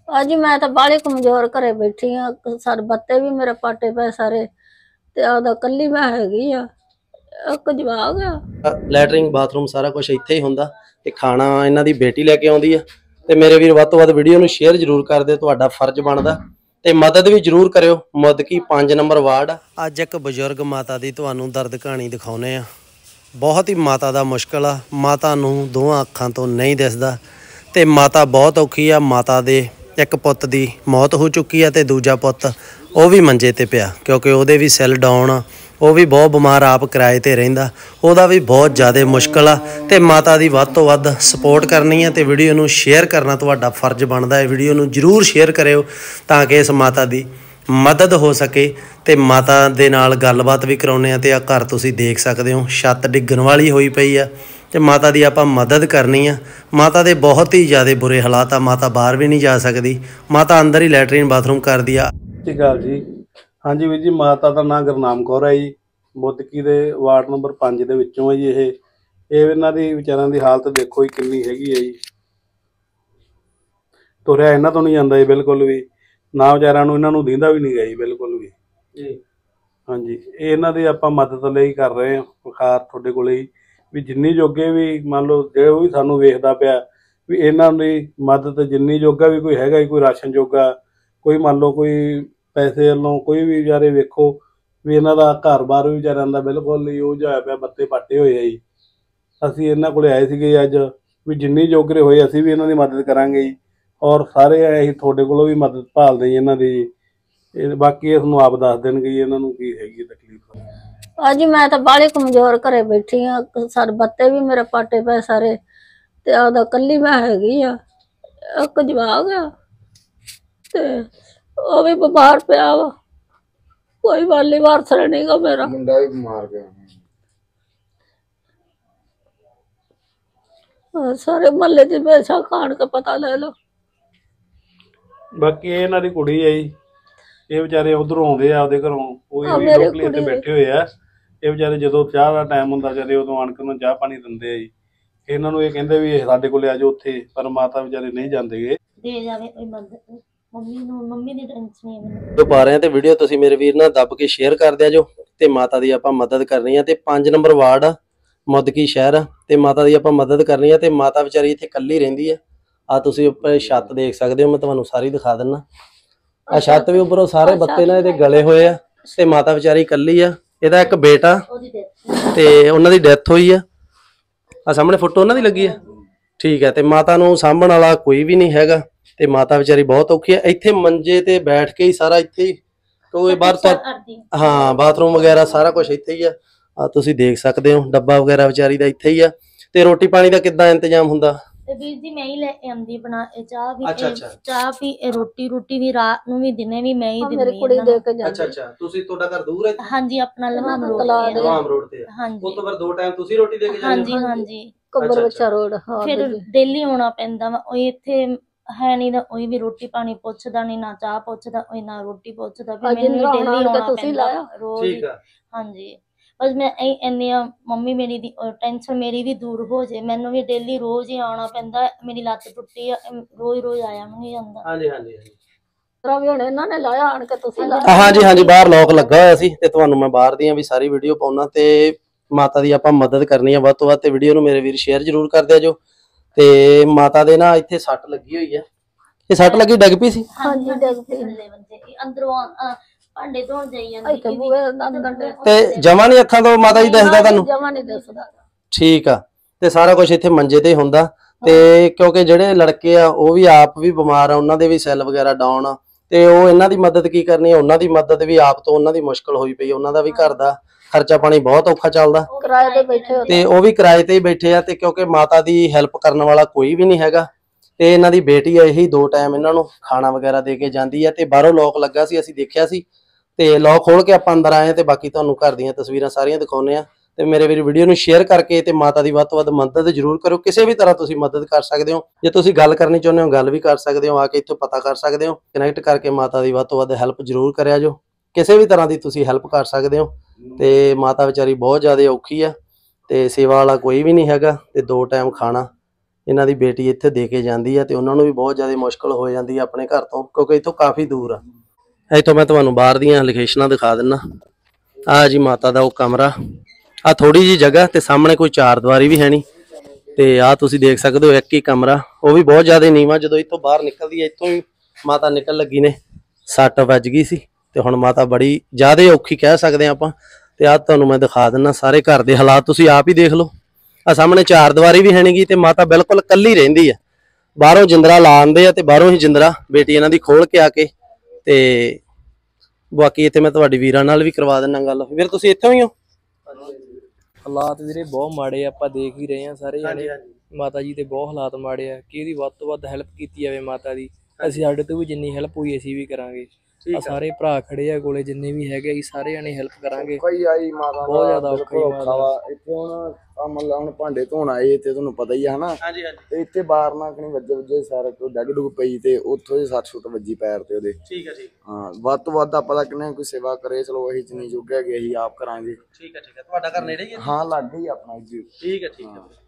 अज मैं तो बाली कमजोर घरे बैठी हाँ। सारे बत्ते भी मेरे पाटे पे सारे ते आदा कल्ली मैं हैगी आ एक जवाग आ। लैटरिंग बाथरूम सारा कुछ इत्थे ही हुंदा ते खाना इन्हां दी बेटी लैके आउंदी आ। ते मेरे वीर वध तो वध वीडियो नूं शेयर जरूर कर दिओ, तुहाडा फर्ज बनदा ते मदद भी जरूर करिओ। Mudki 5 number ward. अज एक बजुर्ग माता दी तुहानूं दर्द कहानी दिखाउने आ। बहुत ही माता दा मुश्किल आ, माता नूं दोवां अखां तो नहीं दिसदा ते माता बहुत औखी आ। माता दे एक पुੱਤ दी मौत हो चुकी है ते दूजा पुੱਤ ਉਹ ਵੀ ਮੰਜੇ ਤੇ ਪਿਆ क्योंकि ਉਹਦੇ भी सैल डाउन आ। ਉਹ भी बहुत बीमार, आप किराए ते रहिंदा, ਉਹਦਾ भी बहुत ज़्यादा मुश्किल आ। ते माता दी वध तो वध सपोर्ट करनी है ते वीडियो नूं शेयर करना तुहाडा फर्ज बनदा है। वीडियो नूं जरूर शेयर करिओ तां कि इस माता दी मदद हो सके ते माता दे नाल गलबात भी कराउने आ। ते आ घर तुसीं देख सकदे हो छत डिग्गण वाली होई पई आ ते माता दी आपां मदद करनी आ। माता दे बहुत ही ज़्यादा बुरे हालात आ, माता बाहर भी नहीं जा सकदी, माता अंदर ही लैटरीन बाथरूम करदी आ। ਸਤਿ ਸ਼੍ਰੀ ਅਕਾਲ ਜੀ। ਹਾਂਜੀ ਵੀਰ ਜੀ, ਮਾਤਾ ਦਾ ਨਾਂ ਗੁਰਨਾਮ ਕੌਰ ਹੈ ਜੀ। ਮੁੱਦਕੀ ਦੇ ਵਾਰਡ ਨੰਬਰ 5 ਦੇ ਵਿੱਚੋਂ ਹੈ ਜੀ। ਇਹ ਇਹਨਾਂ ਦੀ ਵਿਚਾਰਿਆਂ ਦੀ ਹਾਲਤ ਦੇਖੋ ਜੀ ਕਿੰਨੀ ਹੈਗੀ ਹੈ ਜੀ। ਤੁਰਿਆ ਇਹਨਾਂ ਤੋਂ ਨਹੀਂ ਜਾਂਦਾ ਜੀ ਬਿਲਕੁਲ ਵੀ, ਨਾ ਵਿਚਾਰਿਆਂ ਨੂੰ ਇਹਨਾਂ ਨੂੰ ਦੀਂਦਾ ਵੀ ਨਹੀਂ ਗਾ ਜੀ ਬਿਲਕੁਲ ਵੀ ਜੀ। ਹਾਂਜੀ, ਇਹ ਇਹਨਾਂ ਦੀ ਆਪਾਂ ਮਦਦ ਲਈ ਕਰ ਰਹੇ ਹਾਂ ਬੁਖਾਰ ਤੁਹਾਡੇ ਕੋਲੇ ਜੀ, ਵੀ ਜਿੰਨੀ ਜੋਗੇ ਵੀ ਮੰਨ ਲਓ ਜੇ ਉਹ ਵੀ ਸਾਨੂੰ ਵੇਖਦਾ ਪਿਆ ਵੀ ਇਹਨਾਂ ਦੀ ਮਦਦ ਜਿੰਨੀ ਜੋਗਾ ਵੀ ਕੋਈ ਹੈਗਾ ਜੀ, ਕੋਈ ਰਾਸ਼ਨ ਜੋਗਾ, ਕੋਈ ਮੰਨ ਲਓ ਕੋਈ ਪੈਸੇ ਵੱਲੋਂ ਕੋਈ ਵੀ ਵਿਚਾਰੇ ਵੇਖੋ ਵੀ ਇਹਨਾਂ ਦਾ ਘਰ ਬਾਰ ਵੀ ਵਿਚਾਰਿਆਂ ਦਾ ਬਿਲਕੁਲ ਹੀ ਉਹ ਜਿਹਾ ਪਿਆ, ਬੱਤੇ ਪਾਟੇ ਹੋਏ ਆ ਜੀ। ਅਸੀਂ ਇਹਨਾਂ ਕੋਲੇ ਆਏ ਸੀਗੇ ਅੱਜ ਵੀ ਜਿੰਨੀ ਜੋਗਰੇ ਹੋਏ ਅਸੀਂ ਵੀ ਇਹਨਾਂ ਦੀ ਮਦਦ ਕਰਾਂਗੇ ਜੀ, ਔਰ ਸਾਰੇ ਅਸੀਂ ਤੁਹਾਡੇ ਕੋਲੋਂ ਵੀ ਮਦਦ ਭਾਲਦੇ ਜੀ ਇਹਨਾਂ ਦੀ ਜੀ। ਇਹ ਬਾਕੀ ਇਹ ਤੁਹਾਨੂੰ ਆਪ ਦੱਸ ਦੇਣਗੇ ਜੀ ਇਹਨਾਂ ਨੂੰ ਕੀ ਹੈਗੀ ਤਕਲੀਫ। अज मैं तो बाली कमजोर घरे बैठी हाँ। सारे बत्ते भी मेरे पाटे पे सारे ते आदा कल्ली मैं हैगी आ एक जवाग आ ते ਉਹ ਵੀ ਬਿਮਾਰ ਪਿਆ ਵਾ, ਕੋਈ ਵਾਲੀ ਵਾਰਸਰ ਨਹੀਂ ਗਾ ਮੇਰਾ ਮੁੰਡਾ ਵੀ ਬਿਮਾਰ ਪਿਆ। ਸਾਰੇ ਮਹੱਲੇ ਦੇ ਬੇਸ਼ਾ ਖਾਣ ਕੇ ਪਤਾ ਲੈ ਲਓ। ਬਾਕੀ ਇਹ ਇਹਨਾਂ ਦੀ ਕੁੜੀ ਹੈ ਜੀ, ਇਹ ਵਿਚਾਰੇ ਉਧਰੋਂ ਆਉਂਦੇ ਆ ਆਪਦੇ ਘਰੋਂ, ਕੋਈ ਵੀ ਲੋਕਲੀ ਇੱਥੇ ਬੈਠੇ ਹੋਏ ਆ। ਇਹ ਵਿਚਾਰੇ ਜਦੋਂ ਚਾਹ ਦਾ ਟਾਈਮ ਹੁੰਦਾ ਵਿਚਾਰੇ ਉਦੋਂ ਆਣ ਕੇ ਉਹਨੂੰ ਚਾਹ ਪਾਣੀ ਦਿੰਦੇ ਆ ਜੀ। ਇਹਨਾਂ ਨੂੰ ਇਹ ਕਹਿੰਦੇ ਵੀ ਸਾਡੇ ਕੋਲੇ ਆ ਜਾਓ ਉੱਥੇ, ਪਰ ਮਾਤਾ ਵਿਚਾਰੇ ਨਹੀਂ ਜਾਂਦੇਗੇ। ਦੇ ਜਾਵੇ ਕੋਈ ਮਦਦ ਮੰਮੀ ਦੀ ਟੈਨਸ਼ਨ ਹੈ ਮੈਨੂੰ ਜੋ ਪਾ ਰਹੇ ਆ ਤੇ ਵੀਡੀਓ ਤੁਸੀਂ ਮੇਰੇ ਵੀਰ ਨਾਲ ਦੱਬ ਕੇ ਸ਼ੇਅਰ ਕਰ ਦਿਆ ਜੋ ਤੇ ਮਾਤਾ ਦੀ ਆਪਾਂ ਮਦਦ ਕਰਨੀ ਆ। ਤੇ 5 ਨੰਬਰ ਵਾਰਡ ਆ, ਮੁੱਦਕੀ ਸ਼ਹਿਰ ਆ ਤੇ ਮਾਤਾ ਦੀ ਆਪਾਂ ਮਦਦ ਕਰਨੀ ਆ। ਤੇ ਮਾਤਾ ਵਿਚਾਰੀ ਇੱਥੇ ਇਕੱਲੀ ਰਹਿੰਦੀ ਆ। ਆ ਤੁਸੀਂ ਉੱਪਰ ਛੱਤ ਦੇਖ ਸਕਦੇ ਹੋ, ਮੈਂ ਤੁਹਾਨੂੰ ਸਾਰੀ ਦਿਖਾ ਦਿੰਨਾ। ਆ ਛੱਤ ਵੀ ਉੱਪਰੋਂ ਸਾਰੇ ਬੱਤੇ ਨਾਲ ਇਹਦੇ ਗਲੇ ਹੋਏ ਆ ਤੇ ਮਾਤਾ ਵਿਚਾਰੀ ਇਕੱਲੀ ਆ। ਇਹਦਾ ਇੱਕ ਬੇਟਾ ਤੇ ਉਹਨਾਂ ਦੀ ਡੈਥ ਹੋਈ ਆ। ਆ ਸਾਹਮਣੇ ਫੋਟੋ ਉਹਨਾਂ ਦੀ ਲੱਗੀ ਆ, ਠੀਕ ਹੈ। ਤੇ ਮਾਤਾ ਨੂੰ ਸਾਂਭਣ ਵਾਲਾ ਕੋਈ ਵੀ ਨਹੀਂ ਹੈਗਾ ਤੇ ਮਾਤਾ ਵਿਚਾਰੀ ਬਹੁਤ ਔਖੀ ਹੈ। ਇੱਥੇ ਮੰਜੇ ਤੇ ਬੈਠ ਕੇ ਹੀ ਸਾਰਾ ਇੱਥੇ ਹੀ ਟੋਏ ਬਾਹਰ ਤੋਂ, ਹਾਂ ਬਾਥਰੂਮ ਵਗੈਰਾ ਸਾਰਾ ਕੁਝ ਇੱਥੇ ਹੀ ਆ ਤੁਸੀਂ ਦੇਖ ਸਕਦੇ ਹੋ। ਡੱਬਾ ਵਗੈਰਾ ਵਿਚਾਰੀ ਦਾ ਇੱਥੇ ਹੀ ਆ। ਤੇ ਰੋਟੀ ਪਾਣੀ ਦਾ ਕਿੱਦਾਂ ਇੰਤਜ਼ਾਮ ਹੁੰਦਾ? ਤੇ ਵੀਰ ਜੀ ਮੈਂ ਹੀ ਲੈ ਆਂਦੀ ਬਣਾ ਚਾਹ ਵੀ, ਚਾਹ ਵੀ ਰੋਟੀ ਵੀ ਰਾਤ ਨੂੰ ਵੀ ਦਿਨੇ ਵੀ ਮੈਂ ਹੀ ਦਿੰਦੀ। ਮੇਰੀ ਕੁੜੀ ਦੇ ਕੇ ਜਾਂਦੀ। ਅੱਛਾ ਤੁਸੀਂ ਤੁਹਾਡਾ ਘਰ ਦੂਰ ਹੈ? ਹਾਂਜੀ, ਆਪਣਾ ਲਵਾਮ ਰੋਡ ਤੇ ਹਾਂਜੀ। ਉਸ ਤੋਂ ਫਿਰ 2 ਟਾਈਮ ਤੁਸੀਂ ਰੋਟੀ ਦੇ ਕੇ ਜਾਂਦੇ ਹੋ? ਹਾਂਜੀ ਕਬਰ ਬੱਚਾ ਰੋਡ। ਫਿਰ ਦਿੱਲੀ ਆਉਣਾ ਪੈਂਦਾ ਵਾ, ਉਹ ਇੱਥੇ ਹੈ ਨਹੀਂ ਦਾ, ਉਹ ਵੀ ਰੋਟੀ ਪਾਣੀ ਪੁੱਛਦਾ ਨਹੀਂ, ਨਾ ਚਾਹ ਪੁੱਛਦਾ, ਉਹ ਨਾ ਰੋਟੀ ਪੁੱਛਦਾ। ਫਿਰ ਮੈਨੂੰ ਦਿੱਲੀ ਆਉਣਾ ਪੈਂਦਾ ਰੋਜ਼। ਹਾਂਜੀ, ਬਸ ਮੈਂ ਇੰਨੀ ਮੰਮੀ ਮੇਰੀ ਦੀ ਟੈਨਸ਼ਨ ਮੇਰੀ ਵੀ ਦੂਰ ਹੋ ਜੇ, ਮੈਨੂੰ ਵੀ ਡੇਲੀ ਰੋਜ਼ ਹੀ ਆਉਣਾ ਪੈਂਦਾ। ਮੇਰੀ ਲੱਤ ਟੁੱਟੀ ਆ, ਰੋਜ਼ ਆਇਆ ਨਹੀਂ ਜਾਂਦਾ। ਹਾਂਜੀ ਵੀ ਹੁਣ ਇਹਨਾਂ ਨੇ ਲਾਇਆ ਆਣ ਕੇ ਤੁਸੀਂ ਹਾਂਜੀ ਬਾਹਰ ਲੋਕ ਲੱਗਾ ਹੋਇਆ ਸੀ ਤੇ ਤੁਹਾਨੂੰ ਮੈਂ ਬਾਹਰ ਦੀਆਂ ਵੀ ਸਾਰੀ ਵੀਡੀਓ ਪਾਉਣਾ। ਤੇ ਮਾਤਾ ਦੀ ਆਪਾਂ ਮਦਦ ਕਰਨੀ ਆ ਵੱਧ ਤੋਂ ਵੱਧ ਤੇ ਵੀਡੀਓ ਨੂੰ ਮੇਰੇ ਵੀਰ ਸ਼ੇਅਰ ਜ਼ਰੂਰ ਕਰ ਦਿਆ ਜੋ। ਤੇ ਮਾਤਾ ਦੇ ਨਾ ਇੱਥੇ ਸੱਟ ਲੱਗੀ ਹੋਈ ਆ। ਇਹ ਸੱਟ ਲੱਗੀ ਡਿੱਗ ਪਈ ਸੀ? ਹਾਂਜੀ ਡਿੱਗ ਪਈ ਅੰਦਰੋਂ ਭਾਂਡੇ ਧੋਣ ਜਾਈ ਜਾਂਦੀ ਤੇ ਜਮਾ ਨਹੀਂ ਅੱਖਾਂ ਤੋਂ ਮਾਤਾ ਜੀ ਦਿਸਦਾ ਤੁਹਾਨੂੰ? ਜਮਾ ਨਹੀਂ ਦਿਸਦਾ। ਠੀਕ ਆ। ਤੇ ਸਾਰਾ ਕੁਝ ਇੱਥੇ ਮੰਜੇ ਤੇ ਹੁੰਦਾ ਤੇ ਕਿਉਂਕਿ ਜਿਹੜੇ ਲੜਕੇ ਆ ਉਹ ਵੀ ਆਪ ਵੀ ਬਿਮਾਰ ਆ, ਉਹਨਾਂ ਦੇ ਵੀ ਸੈੱਲ ਵਗੈਰਾ ਡਾਊਨ ਆ ਤੇ ਉਹ ਇਹਨਾਂ ਦੀ ਮਦਦ ਕੀ ਕਰਨੀ ਆ, ਉਹਨਾਂ ਦੀ ਮਦਦ ਵੀ ਆਪ ਤੋਂ ਉਹਨਾਂ ਦੀ ਮੁਸ਼ਕਲ ਹੋਈ ਪਈ। ਉਹਨਾਂ ਦਾ ਵੀ ਘਰ ਦਾ ਖਰਚਾ ਪਾਣੀ ਬਹੁਤ ਔਖਾ ਚੱਲਦਾ, ਕਿਰਾਏ ਤੇ ਬੈਠੇ ਤੇ ਉਹ ਵੀ ਕਿਰਾਏ ਤੇ ਹੀ ਬੈਠੇ ਆ। ਤੇ ਕਿਉਂਕਿ ਮਾਤਾ ਦੀ ਹੈਲਪ ਕਰਨ ਵਾਲਾ ਕੋਈ ਵੀ ਨਹੀਂ ਹੈਗਾ ਤੇ ਇਹਨਾਂ ਦੀ ਬੇਟੀ ਆ, ਇਹੀ 2 ਟਾਈਮ ਇਹਨਾਂ ਨੂੰ ਖਾਣਾ ਵਗੈਰਾ ਦੇ ਕੇ ਜਾਂਦੀ ਆ। ਤੇ ਬਾਹਰੋਂ ਲੋਕ ਲੱਗਾ ਸੀ, ਅਸੀਂ ਦੇਖਿਆ ਸੀ ਤੇ ਲੋਕ ਖੋਲ ਕੇ ਆਪਾਂ ਅੰਦਰ ਆਏ ਤੇ ਬਾਕੀ ਤੁਹਾਨੂੰ ਘਰ ਦੀਆਂ ਤਸਵੀਰਾਂ ਸਾਰੀਆਂ ਦਿਖਾਉਂਦੇ ਆ। ਤੇ ਮੇਰੇ ਵੀਰ ਵੀਡੀਓ ਨੂੰ ਸ਼ੇਅਰ ਕਰਕੇ ਤੇ ਮਾਤਾ ਦੀ ਵੱਧ ਤੋਂ ਵੱਧ ਮਦਦ ਜ਼ਰੂਰ ਕਰੋ। ਕਿਸੇ ਵੀ ਤਰ੍ਹਾਂ ਤੁਸੀਂ ਮਦਦ ਕਰ ਸਕਦੇ ਹੋ। ਜੇ ਤੁਸੀਂ ਗੱਲ ਕਰਨੀ ਚਾਹੁੰਦੇ ਹੋ ਗੱਲ ਵੀ ਕਰ ਸਕਦੇ ਹੋ, ਆ ਕੇ ਇੱਥੋਂ ਪਤਾ ਕਰ ਸਕਦੇ ਹੋ। ਕਨੈਕਟ ਕਰਕੇ ਮਾਤਾ ਦੀ ਵੱਧ ਤੋਂ ਵੱਧ ਹੈਲਪ ਜ਼ਰੂਰ ਕਰਿਆ ਜੋ। ਕਿਸੇ ਵੀ ਤਰ੍ਹਾਂ ਦੀ ਤੁਸੀਂ ਹੈਲਪ ਕਰ ਸਕਦੇ ਹੋ। ਤੇ ਮਾਤਾ ਵਿਚਾਰੀ ਬਹੁਤ ਜ਼ਿਆਦਾ ਔਖੀ ਆ ਤੇ ਸੇਵਾ ਵਾਲਾ ਕੋਈ ਵੀ ਨਹੀਂ ਹੈਗਾ ਤੇ 2 ਟਾਈਮ ਖਾਣਾ ਇਹਨਾਂ ਦੀ ਬੇਟੀ ਇੱਥੇ ਦੇ ਕੇ ਜਾਂਦੀ ਆ ਤੇ ਉਹਨਾਂ ਨੂੰ ਵੀ ਬਹੁਤ ਜ਼ਿਆਦਾ ਮੁਸ਼ਕਲ ਹੋ ਜਾਂਦੀ ਆ ਆਪਣੇ ਘਰ ਤੋਂ, ਕਿਉਂਕਿ ਇੱਥੋਂ ਕਾਫੀ ਦੂਰ ਆ। ਇੱਥੋਂ ਮੈਂ ਤੁਹਾਨੂੰ ਬਾਹਰ ਦੀਆਂ ਲੋਕੇਸ਼ਨਾਂ ਦਿਖਾ ਦਿੰਨਾ। ਆ ਜੀ ਮਾਤਾ ਦਾ ਉਹ ਕਮਰਾ, ਆ ਥੋੜੀ ਜੀ ਜਗ੍ਹਾ ਤੇ ਸਾਹਮਣੇ ਕੋਈ ਚਾਰ ਦੀਵਾਰੀ ਵੀ ਹੈ ਨਹੀਂ, ਤੇ ਆ ਤੁਸੀਂ ਦੇਖ ਸਕਦੇ ਹੋ ਇੱਕ ਹੀ ਕਮਰਾ, ਉਹ ਵੀ ਬਹੁਤ ਜ਼ਿਆਦਾ ਨੀਵਾਂ। ਜਦੋਂ ਇੱਥੋਂ ਬਾਹਰ ਨਿਕਲਦੀ ਹੈ, ਇੱਥੋਂ ਹੀ ਮਾਤਾ ਨਿਕਲ ਲੱਗੀ ਨੇ ਸੱਟ ਵੱਜ ਗਈ ਸੀ, ਤੇ ਹੁਣ ਮਾਤਾ ਬੜੀ ਜ਼ਿਆਦਾ ਔਖੀ ਕਹਿ ਸਕਦੇ ਆ ਆਪਾਂ। ਤੇ ਆ ਤੁਹਾਨੂੰ ਮੈਂ ਦਿਖਾ ਦਿੰਨਾ ਸਾਰੇ ਘਰ ਦੇ ਹਾਲਾਤ, ਤੁਸੀਂ ਆਪ ਹੀ ਦੇਖ ਲਓ। ਆ ਸਾਹਮਣੇ ਚਾਰ ਦੀਵਾਰੀ ਵੀ ਹੈ ਨੀ ਗੀ, ਤੇ ਮਾਤਾ ਬਿਲਕੁਲ ਇਕੱਲੀ ਰਹਿੰਦੀ ਆ। ਬਾਹਰੋਂ ਜਿੰਦਰਾ ਲਾ ਆਂਦੇ ਆ, ਤੇ ਬਾਹਰੋਂ ਹੀ ਜਿੰਦਰਾ ਬੇਟੀ ਇਹਨਾਂ ਦੀ ਖੋਲ ਕੇ ਆ ਕੇ, ਤੇ ਬਾਕੀ ਇੱਥੇ ਮੈਂ ਤੁਹਾਡੀ ਵੀਰਾਂ ਨਾਲ ਵੀ ਕਰਵਾ ਦਿੰਨਾ ਗੱਲ। ਵੀਰ ਤੁਸੀਂ ਇੱਥੋਂ ਹੀ ਹੋ? ਹਾਲਾਤ ਵੀਰੇ ਬਹੁਤ ਮਾੜੇ ਆ, ਆਪਾਂ ਦੇਖ ਹੀ ਰਹੇ ਆ ਸਾਰੇ ਜਾਣੇ। ਮਾਤਾ ਜੀ ਦੇ ਬਹੁਤ ਹਾਲਾਤ ਮਾੜੇ ਆ ਕਿ ਇਹਦੀ ਵੱਧ ਤੋਂ ਵੱਧ ਹੈਲਪ ਕੀਤੀ ਜਾਵੇ ਮਾਤਾ ਦੀ। ਅਸੀਂ ਸਾਡੇ ਤੋਂ ਵੀ ਜਿੰਨੀ ਹੈਲਪ ਹੋਈ ਅਸੀਂ ਵੀ ਕਰਾਂਗੇ। ਆ ਸਾਰੇ ਭਰਾ ਖੜੇ ਆ ਕੋਲੇ, ਜਿੰਨੇ ਵੀ ਹੈਗੇ ਅਸੀਂ ਸਾਰੇ ਜਾਣੇ ਹੈਲਪ ਕਰਾਂਗੇ। ਬਹੁਤ ਜ਼ਿਆਦਾ ਔਖਾ ਵਾ ਇੱਥੇ ਹੁਣ ਮਤਲਬ ਹੁਣ ਭਾਂਡੇ ਧੋਣ ਆਏ ਤੇ ਤੁਹਾਨੂੰ ਪਤਾ ਹੀ ਆ ਹਨਾ। ਤੇ ਇੱਥੇ ਬਾਹਰ ਨਾ ਕਣੀ ਵੱਜੇ ਸਾਰਾ ਕੋਈ ਡੱਗ ਡੁੱਗ ਪਈ ਤੇ ਉੱਥੋਂ ਹੀ 60 ਵੱਜੀ ਪੈਰ ਤੇ ਉਹਦੇ। ਠੀਕ ਹੈ ਜੀ। ਹਾਂ ਵੱਧ ਤੋਂ ਵੱਧ ਆਪਾਂ ਤਾਂ ਕਹਿੰਦੇ ਕੋਈ ਸੇਵਾ ਕਰੇ, ਚਲੋ ਅਸੀਂ ਜਿੰਨੀ ਜੋਗੇ ਹੈਗੇ ਅਸੀਂ ਆਪ ਕਰਾਂਗੇ। ਠੀਕ ਹੈ ਤੁਹਾਡਾ ਘਰ ਨੇੜੇ ਹੀ ਹੈ? ਹਾਂ ਲਾਗੇ ਹੀ ਆਪਣਾ ਜੀ। ਠੀਕ ਹੈ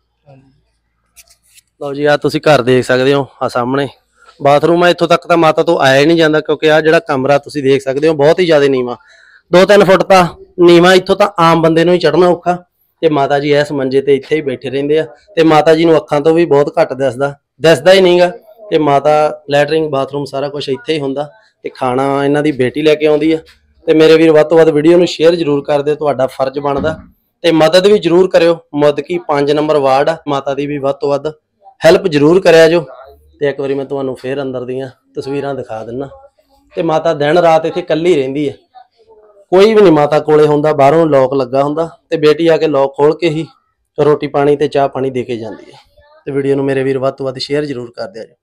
ਲਓ ਜੀ, ਆ ਤੁਸੀਂ ਘਰ ਦੇਖ ਸਕਦੇ ਹੋ। ਆ ਸਾਹਮਣੇ ਬਾਥਰੂਮ ਆ। ਇੱਥੋਂ ਤੱਕ ਤਾਂ ਮਾਤਾ ਤੋਂ ਆਇਆ ਹੀ ਨਹੀਂ ਜਾਂਦਾ, ਕਿਉਂਕਿ ਆ ਜਿਹੜਾ ਕਮਰਾ ਤੁਸੀਂ ਦੇਖ ਸਕਦੇ ਹੋ ਬਹੁਤ ਹੀ ਜ਼ਿਆਦਾ ਨੀਵਾਂ, 2-3 ਫੁੱਟ ਤਾਂ ਨੀਵਾਂ। ਇੱਥੋਂ ਤਾਂ ਆਮ ਬੰਦੇ ਨੂੰ ਹੀ ਚੜ੍ਹਨਾ ਔਖਾ, ਤੇ ਮਾਤਾ ਜੀ ਇਸ ਮੰਜੇ ਤੇ ਇੱਥੇ ਹੀ ਬੈਠੇ ਰਹਿੰਦੇ ਆ। ਤੇ ਮਾਤਾ ਜੀ ਨੂੰ ਅੱਖਾਂ ਤੋਂ ਵੀ ਬਹੁਤ ਘੱਟ ਦਿਸਦਾ ਹੀ ਨਹੀਂਗਾ। ਤੇ ਮਾਤਾ ਲੈਟਰਿੰਗ ਬਾਥਰੂਮ ਸਾਰਾ ਕੁਝ ਇੱਥੇ ਹੀ ਹੁੰਦਾ, ਤੇ ਖਾਣਾ ਇਹਨਾਂ ਦੀ ਬੇਟੀ ਲੈ ਕੇ ਆਉਂਦੀ ਆ। ਤੇ ਮੇਰੇ ਵੀਰ ਵੱਧ ਤੋਂ ਵੱਧ ਵੀਡੀਓ ਨੂੰ ਸ਼ੇਅਰ ਜ਼ਰੂਰ ਕਰ ਦਿਓ, ਤੁਹਾਡਾ ਫਰਜ਼ ਬਣਦਾ। ਤੇ ਮਦਦ ਵੀ ਜ਼ਰੂਰ ਕਰਿਓ। ਮੁੱਦਕੀ 5 ਨੰਬਰ ਵਾਰਡ ਆ। ਮਾਤਾ ਦੀ ਵੀ ਵੱਧ ਤੋਂ ਵੱਧ ਹੈਲਪ ਜ਼ਰੂਰ ਕਰਿਆ ਜੋ। ਤੇ ਇੱਕ ਵਾਰੀ ਮੈਂ ਤੁਹਾਨੂੰ ਫੇਰ ਅੰਦਰ ਦੀਆਂ ਤਸਵੀਰਾਂ ਦਿਖਾ ਦਿੰਨਾ। ਤੇ ਮਾਤਾ ਦਿਨ ਰਾਤ ਇੱਥੇ ਇਕੱਲੀ ਰਹਿੰਦੀ ਹੈ, ਕੋਈ ਵੀ ਨਹੀਂ ਮਾਤਾ ਕੋਲੇ ਹੁੰਦਾ। ਬਾਹਰੋਂ ਲੋਕ ਲੱਗਾ ਹੁੰਦਾ, ਤੇ ਬੇਟੀ ਆ ਕੇ ਲੋਕ ਖੋਲ ਕੇ ਹੀ ਰੋਟੀ ਪਾਣੀ ਤੇ ਚਾਹ ਪਾਣੀ ਦੇ ਕੇ ਜਾਂਦੀ ਹੈ। ਤੇ ਵੀਡੀਓ ਨੂੰ ਮੇਰੇ ਵੀਰ ਵੱਧ ਤੋਂ ਵੱਧ ਸ਼ੇਅਰ ਜ਼ਰੂਰ ਕਰ ਦਿਆ ਜੀ।